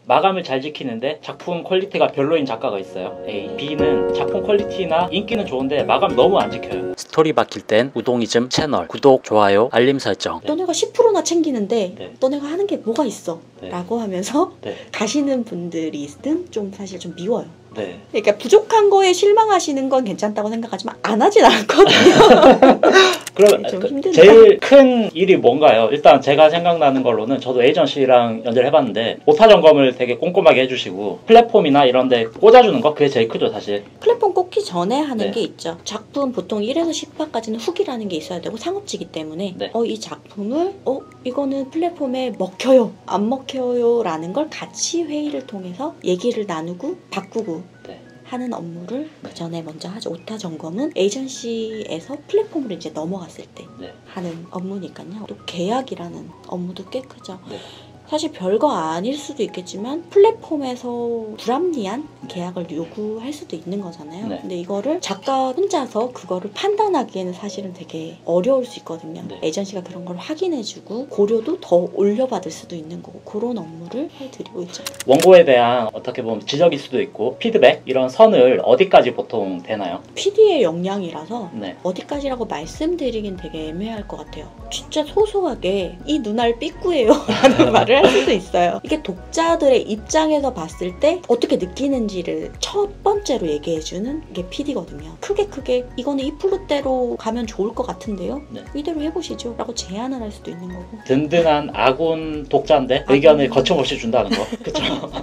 마감을 잘 지키는데 작품 퀄리티가 별로인 작가가 있어요. A. B는 작품 퀄리티나 인기는 좋은데 마감 너무 안 지켜요. 스토리 바뀔 땐 우동이즘 채널 구독, 좋아요, 알림 설정. 너네가 10%나 챙기는데 네. 너네가 하는 게 뭐가 있어? 네. 라고 하면서 네. 가시는 분들이 있든 좀 사실 좀 미워요. 네. 그러니까 부족한 거에 실망하시는 건 괜찮다고 생각하지만 안 하진 않거든요. 그럼 좀 힘든데. 제일 큰 일이 뭔가요? 일단 제가 생각나는 걸로는 저도 에이전시랑 연결해봤는데 오타 점검을 되게 꼼꼼하게 해주시고 플랫폼이나 이런 데 꽂아주는 거 그게 제일 크죠 사실. 플랫폼 꽂기 전에 하는 네. 게 있죠. 작품 보통 1에서 10화까지는 후기라는 게 있어야 되고 상업지기 때문에 네. 이 작품을 이거는 플랫폼에 먹혀요 안 먹혀요 라는 걸 같이 회의를 통해서 얘기를 나누고 바꾸고 네. 하는 업무를 그 전에 먼저 하죠. 오타 점검은 에이전시에서 플랫폼으로 이제 넘어갔을 때 네. 하는 업무니까요. 또 계약이라는 업무도 꽤 크죠. 네. 사실 별거 아닐 수도 있겠지만 플랫폼에서 불합리한 계약을 요구할 수도 있는 거잖아요. 네. 근데 이거를 작가 혼자서 그거를 판단하기에는 사실은 되게 어려울 수 있거든요. 네. 에이전시가 그런 걸 확인해주고 고려도 더 올려받을 수도 있는 거고 그런 업무를 해드리고 있죠. 원고에 대한 어떻게 보면 지적일 수도 있고 피드백 이런 선을 어디까지 보통 되나요? PD의 역량이라서 네. 어디까지라고 말씀드리긴 되게 애매할 것 같아요. 진짜 소소하게 이 눈알 삐꾸예요 라는 말을 할 수도 있어요. 이게 독자들의 입장에서 봤을 때 어떻게 느끼는지를 첫 번째로 얘기해주는 게 PD거든요. 크게 이거는 이 플롯대로 가면 좋을 것 같은데요. 네. 이대로 해보시죠 라고 제안을 할 수도 있는 거고. 든든한 아군 독자인데 의견을 거침없이 준다는 거. 그쵸?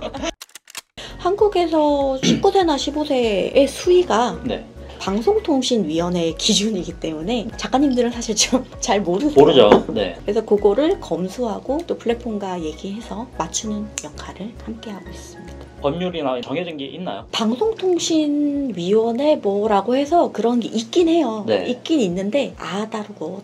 한국에서 19세나 15세의 수위가 네. 방송통신위원회의 기준이기 때문에 작가님들은 사실 좀 잘 모르죠. 네. 그래서 그거를 검수하고 또 플랫폼과 얘기해서 맞추는 역할을 함께 하고 있습니다. 법률이나 정해진 게 있나요? 방송통신위원회 뭐라고 해서 그런 게 있긴 해요. 네. 있긴 있는데 다르고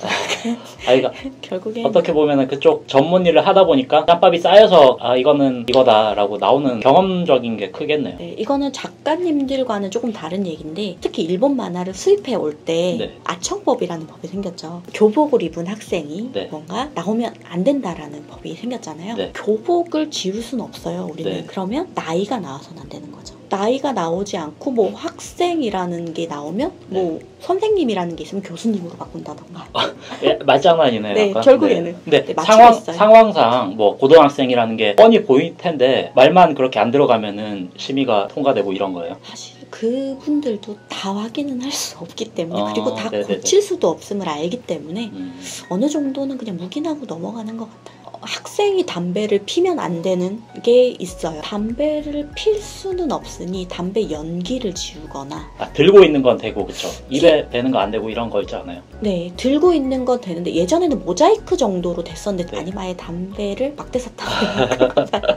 그러니까 결국에 어떻게 보면은 그쪽 전문 일을 하다 보니까 짬밥이 쌓여서 이거는 이거다라고 나오는 경험적인 게 크겠네요. 네, 이거는 작가님들과는 조금 다른 얘기인데 특히 일본 만화를 수입해 올 때 네. 아청법이라는 법이 생겼죠. 교복을 입은 학생이 네. 뭔가 나오면 안 된다라는 법이 생겼잖아요. 네. 교복을 지울 수는 없어요. 우리는. 네. 그러면 나이가 나와서는 안 되는 거죠. 나이가 나오지 않고 뭐 학생이라는 게 나오면 뭐 선생님이라는 게 있으면 교수님으로 바꾼다던가. 예, 말장난이네요. 네, 약간. 결국에는. 근데 네, 맞추겠어요. 상황상 뭐 고등학생이라는 게 뻔히 보일 텐데 말만 그렇게 안 들어가면은 심의가 통과되고 이런 거예요. 사실 그분들도 다 확인은 할 수 없기 때문에 그리고 다 네네네. 고칠 수도 없음을 알기 때문에 음. 어느 정도는 그냥 묵인하고 넘어가는 것 같아요. 학생이 담배를 피면 안 되는 게 있어요. 담배를 필 수는 없으니 담배 연기를 지우거나 들고 있는 건 되고 그쵸? 입에 대는 거 안 되고 이런 거 있지 않아요? 네, 들고 있는 건 되는데 예전에는 모자이크 정도로 됐었는데 네. 아니면 아예 담배를 막대사탕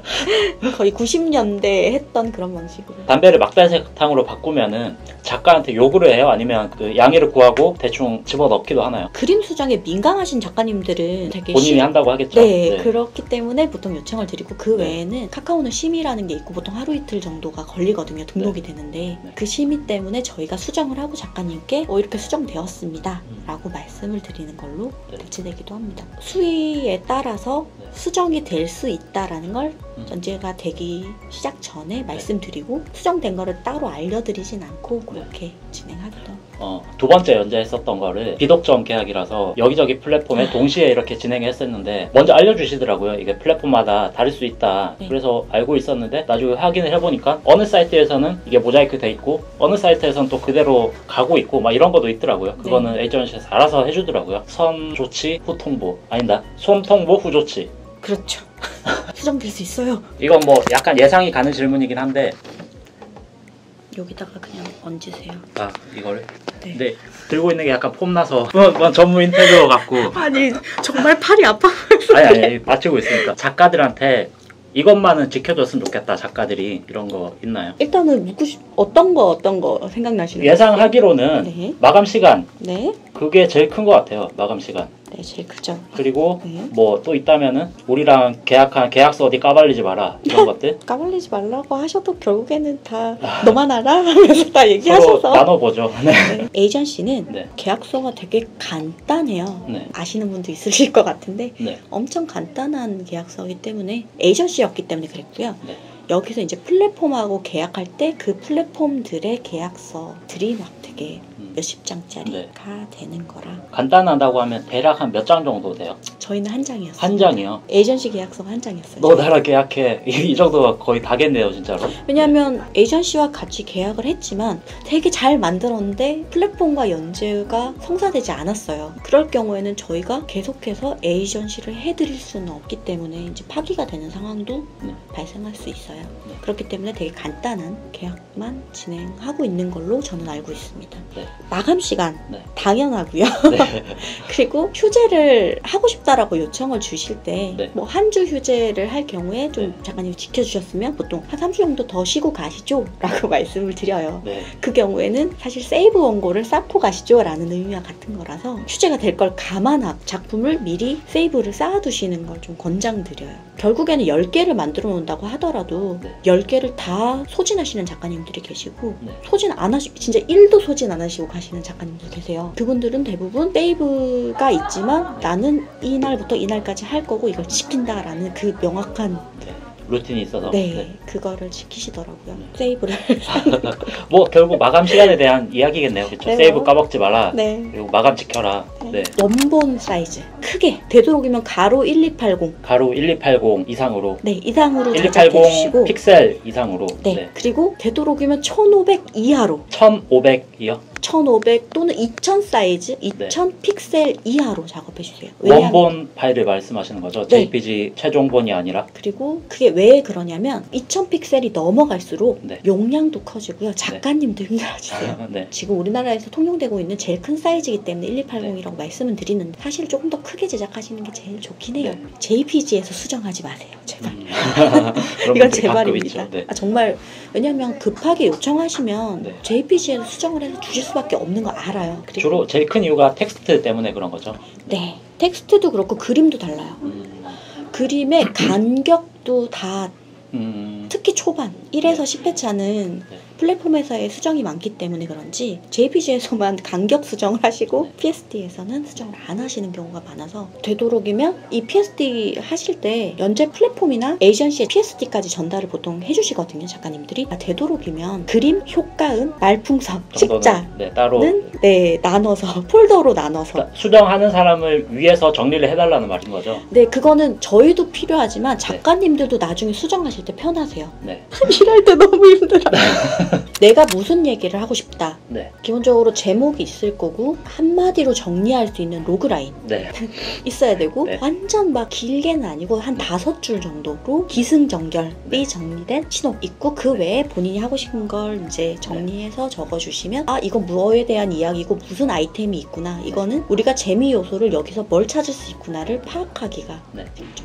거의 90년대에 했던 그런 방식으로. 담배를 막대사탕으로 바꾸면은 작가한테 요구를 해요? 아니면 그 양해를 구하고 대충 집어넣기도 하나요? 그림 수정에 민감하신 작가님들은 되게 본인이 한다고 하겠죠? 네, 그렇기 때문에 보통 요청을 드리고 그 네. 외에는 카카오는 심의라는 게 있고 보통 하루 이틀 정도가 걸리거든요. 등록이 되는데 네. 그 심의 때문에 저희가 수정을 하고 작가님께 이렇게 수정되었습니다 라고 말씀을 드리는 걸로 네. 대체되기도 합니다. 수위에 따라서 네. 수정이 될 수 있다라는 걸 음. 전제가 되기 시작 전에 말씀드리고 수정된 거를 따로 알려드리진 않고 그렇게 진행하기도 합니다. 두 번째 연재했었던 거를 비독점 계약이라서 여기저기 플랫폼에 동시에 이렇게 진행했었는데 먼저 알려주시더라고요. 이게 플랫폼마다 다를 수 있다. 네. 그래서 알고 있었는데 나중에 확인을 해보니까 어느 사이트에서는 이게 모자이크 돼 있고 어느 사이트에서는 또 그대로 가고 있고 막 이런 것도 있더라고요. 그거는 네. 에이전시에서 알아서 해주더라고요. 선 조치 후 통보 아니다. 손 통보 후 조치. 그렇죠. 수정될 수 있어요. 이건 뭐 약간 예상이 가는 질문이긴 한데 여기다가 그냥 얹으세요. 이거를 네. 근데 들고 있는 게 약간 폼나서 전문 인테리어 같고 아니 정말 팔이 아파. 아니 맞추고 있으니까 작가들한테 이것만은 지켜줬으면 좋겠다. 작가들이 이런 거 있나요? 일단은 어떤 거 생각나시는 예상하기로는 네. 마감 시간 네. 그게 제일 큰 것 같아요. 마감 시간 네, 제일 크죠. 그리고 네. 뭐 또 있다면은 우리랑 계약한 계약서 어디 까발리지 마라 이런 것들 까발리지 말라고 하셔도 결국에는 다 너만 알아? 하면서 다 서로 얘기하셔서 나눠보죠. 네. 네. 에이전시는 네. 계약서가 되게 간단해요. 네. 아시는 분도 있으실 것 같은데 네. 엄청 간단한 계약서이기 때문에 에이전시였기 때문에 그랬고요. 네. 여기서 이제 플랫폼하고 계약할 때 그 플랫폼들의 계약서들이 막 되게 몇십 장짜리가 네. 되는 거라 간단하다고 하면 대략 한 몇 장 정도 돼요? 저희는 한 장이었어요. 한 장이요? 에이전시 계약서가 한 장이었어요. 너 나랑 계약해. 이 정도가 거의 다겠네요 진짜로. 왜냐하면 에이전시와 같이 계약을 했지만 되게 잘 만들었는데 플랫폼과 연재가 성사되지 않았어요. 그럴 경우에는 저희가 계속해서 에이전시를 해드릴 수는 없기 때문에 이제 파기가 되는 상황도 네. 발생할 수 있어요. 네. 그렇기 때문에 되게 간단한 계약만 진행하고 있는 걸로 저는 알고 있습니다. 네. 마감 시간 네. 당연하고요. 네. 그리고 휴재를 하고 싶다라고 요청을 주실 때 네. 뭐 한 주 휴재를 할 경우에 좀 네. 작가님 지켜주셨으면 보통 한 3주 정도 더 쉬고 가시죠 라고 말씀을 드려요. 네. 그 경우에는 사실 세이브 원고를 쌓고 가시죠 라는 의미와 같은 거라서 휴재가 될 걸 감안하고 작품을 미리 세이브를 쌓아두시는 걸 좀 권장드려요. 결국에는 10개를 만들어 놓는다고 하더라도 네. 10개를 다 소진하시는 작가님들이 계시고 네. 소진 안 하시 진짜 1도 소진 안 하시고 가시는 작가님들 계세요. 그분들은 대부분 세이브가 있지만 나는 이날부터 이날까지 할 거고 이걸 지킨다라는 그 명확한 네. 루틴이 있어서. 네, 그거를 지키시더라고요. 네. 세이브를. 뭐 결국 마감 시간에 대한 이야기겠네요. 그렇죠? 네, 세이브 뭐. 까먹지 마라. 네. 그리고 마감 지켜라. 네. 원본 사이즈 크게 되도록이면 가로 1280 가로 1280 이상으로. 네 이상으로 1280 제작해 주시고 픽셀 이상으로. 네. 그리고 되도록이면 1500 이하로 1500이요? 1500 또는 2000 사이즈 2000 픽셀 이하로 작업해 주세요. 원본 파일을 말씀하시는 거죠? 네. JPG 최종본이 아니라? 그리고 그게 왜 그러냐면 2000 픽셀이 넘어갈수록 네. 용량도 커지고요. 작가님도 힘들어지세요. 네. 지금 우리나라에서 통용되고 있는 제일 큰 사이즈이기 때문에 1280이라고 말씀은 드리는데 사실 조금 더 크게 제작하시는 게 제일 좋긴 해요. 네. JPG에서 수정하지 마세요. 제발. 그런 이건 분들이 제 가끔 말입니다. 있죠. 네. 아, 정말 왜냐면 급하게 요청하시면 네. JPG에서 수정을 해서 주실 수밖에 없는 거 알아요. 그리고 주로 제일 큰 이유가 텍스트 때문에 그런 거죠. 네. 텍스트도 그렇고 그림도 달라요. 그림의 간격도 다 특히 초반 1에서 10회차는 네. 플랫폼에서의 수정이 많기 때문에 그런지 JPG에서만 간격 수정을 하시고 네. PSD-에서는 수정을 안 하시는 경우가 많아서 되도록이면 이 PSD 하실 때 연재 플랫폼이나 에이전시에 PSD까지 전달을 보통 해주시거든요. 작가님들이. 되도록이면 그림, 효과음, 말풍선, 정도는, 식자는 네, 따로 나눠서 폴더로 나눠서 그러니까 수정하는 사람을 위해서 정리를 해달라는 말인 거죠. 네, 그거는 저희도 필요하지만 작가님들도 나중에 수정하실 때 편하세요. 네. 일할 때 너무 힘들어. 내가 무슨 얘기를 하고 싶다. 네. 기본적으로 제목이 있을 거고 한마디로 정리할 수 있는 로그라인 네. 있어야 되고 네. 완전 막 길게는 아니고 한 5줄 정도로 기승전결이 정리된 신호 있고 그 외에 본인이 하고 싶은 걸 이제 정리해서 적어주시면 아 이건 뭐에 대한 이야기고 무슨 아이템이 있구나 이거는 우리가 재미 요소를 여기서 뭘 찾을 수 있구나를 파악하기가 네.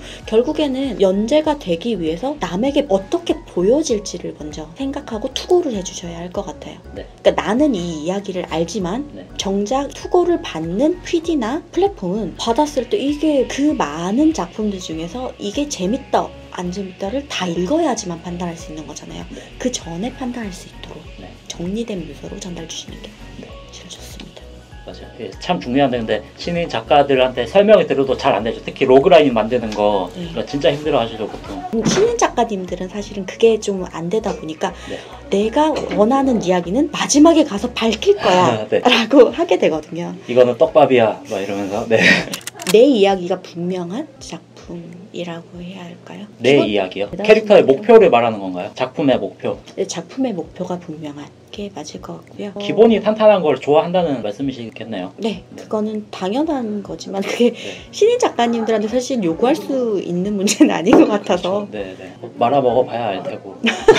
결국에는 연재가 되기 위해서 남에게 어떻게 보여질지를 먼저 생각하고 투고를 해주셔야 할 것 같아요. 네. 그러니까 나는 이 이야기를 알지만 네. 정작 투고를 받는 PD나 플랫폼은 받았을 때 이게 그 많은 작품들 중에서 이게 재밌다 안 재밌다를 다 읽어야지만 판단할 수 있는 거잖아요. 네. 그 전에 판단할 수 있도록 네. 정리된 묘사로 전달 주시는 게 네. 제일 좋습니다. 맞아요. 예, 참 중요한데 근데 신인 작가들한테 설명이 들어도 잘 안 되죠. 특히 로그라인 만드는 거 네. 그거 진짜 힘들어하시죠 보통. 신인 작가님들은 사실은 그게 좀 안 되다 보니까 네. 내가 원하는 이야기는 마지막에 가서 밝힐 거야 네. 라고 하게 되거든요. 이거는 떡밥이야 막 이러면서 네. 내 이야기가 분명한 작품이라고 해야 할까요? 내 이야기요? 캐릭터의 목표를 말하는 건가요? 작품의 목표. 작품의 목표가 분명한 게 맞을 것 같고요. 기본이 탄탄한 걸 좋아한다는 말씀이시겠네요. 네, 그거는 당연한 거지만 그게 네. 신인 작가님들한테 사실 요구할 수 있는 문제는 아닌 것 같아서 네, 네. 말아 먹어봐야 알 테고.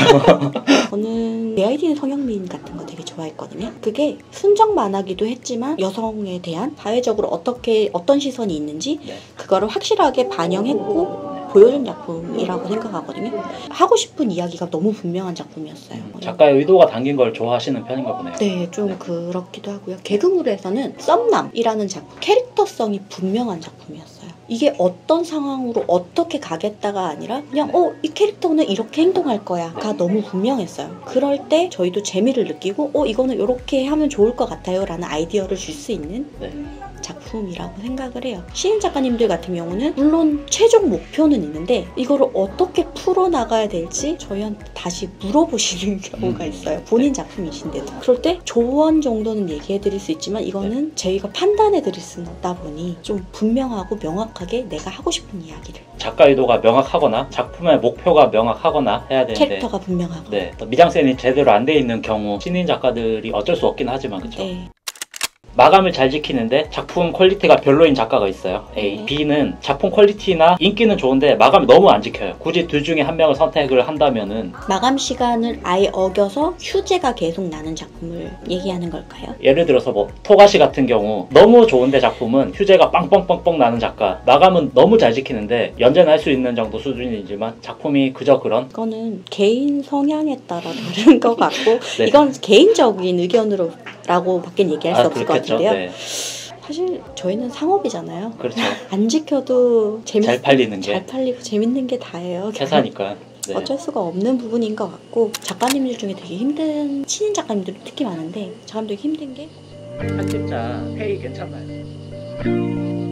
저는 JID는 성형미인 같은 거 되게 좋아했거든요. 그게 순정 만화기도 했지만 여성에 대한 사회적으로 어떤 시선이 있는지 네. 그거를 확실하게 반영했고 보여준 작품이라고 생각하거든요. 하고 싶은 이야기가 너무 분명한 작품이었어요. 작가의 의도가 담긴 걸 좋아하시는 편인가 보네요. 네, 좀 그렇기도 하고요. 개그물에서는 썸남이라는 작품, 캐릭터성이 분명한 작품이었어요. 이게 어떤 상황으로 어떻게 가겠다가 아니라 그냥 이 캐릭터는 이렇게 행동할 거야가 너무 분명했어요. 그럴 때 저희도 재미를 느끼고 이거는 이렇게 하면 좋을 것 같아요 라는 아이디어를 줄 수 있는 작품이라고 생각을 해요. 시인 작가님들 같은 경우는 물론 최종 목표는 있는데 이거를 어떻게 풀어나가야 될지 저희한테 다시 물어보시는 경우가 있어요. 본인 작품이신데도. 그럴 때 조언 정도는 얘기해드릴 수 있지만 이거는 저희가 판단해드릴 수는 없다 보니 좀 분명하고 명확하게 내가 하고 싶은 이야기를. 작가 의도가 명확하거나 작품의 목표가 명확하거나 해야 되는데 캐릭터가 분명하고. 네, 미장센이 제대로 안 돼 있는 경우 신인 작가들이 어쩔 수 없긴 하지만 그렇죠. 네. 마감을 잘 지키는데 작품 퀄리티가 별로인 작가가 있어요. A. B는 작품 퀄리티나 인기는 좋은데 마감이 너무 안 지켜요. 굳이 둘 중에 한 명을 선택을 한다면은 마감 시간을 아예 어겨서 휴재가 계속 나는 작품을 얘기하는 걸까요? 예를 들어서 뭐 토가시 같은 경우 너무 좋은데 작품은 휴재가 빵빵빵빵 나는 작가, 마감은 너무 잘 지키는데 연재는 할 수 있는 정도 수준이지만 작품이 그저 그런. 이거는 개인 성향에 따라 다른 것 같고 네. 이건 개인적인 의견으로라고 밖에 얘기할 수 없을 것 같은데요. 네. 사실 저희는 상업이잖아요. 그렇죠. 안 지켜도 잘 팔리는 게, 잘 팔리고 재밌는 게 다예요. 회사니까. 네. 어쩔 수가 없는 부분인 것 같고 작가님들 중에 되게 힘든 신인 작가님들이 특히 많은데 작가님들이 힘든 게 편집자 페이 괜찮나요?